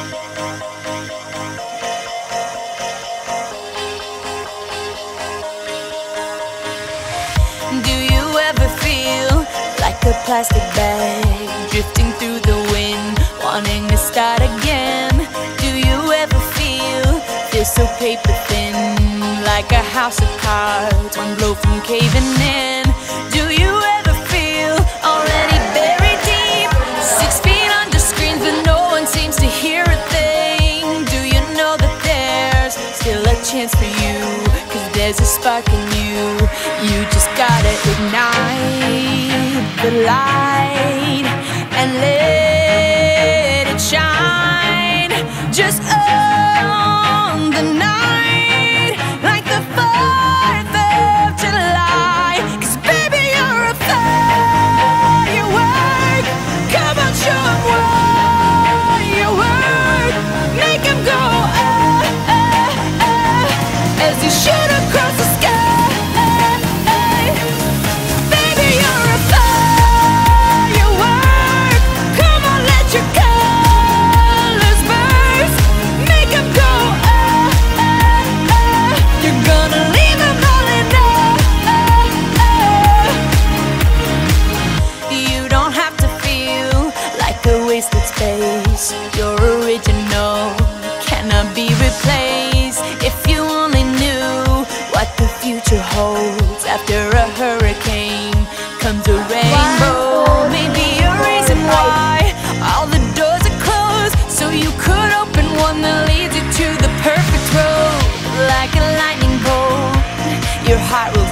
Do you ever feel like a plastic bag drifting through the wind, wanting to start again? Do you ever feel so paper thin, like a house of cards, one blow from caving in? Do you ever feel already buried deep, 6 feet under screens, but no one seems to hear a thing? Do you know that there's still a chance for you, 'cause there's a spark in you? You just gotta ignite the light and let it shine. Just on the night, like the 4th of July. 'Cause baby, you're a firework. Come on, show 'em what you work. Make 'em go as you shoot across the sky. Wasted space, your original cannot be replaced. If you only knew what the future holds, after a hurricane comes a rainbow. Maybe a reason why all the doors are closed, so you could open one that leads you to the perfect road. Like a lightning bolt, your heart will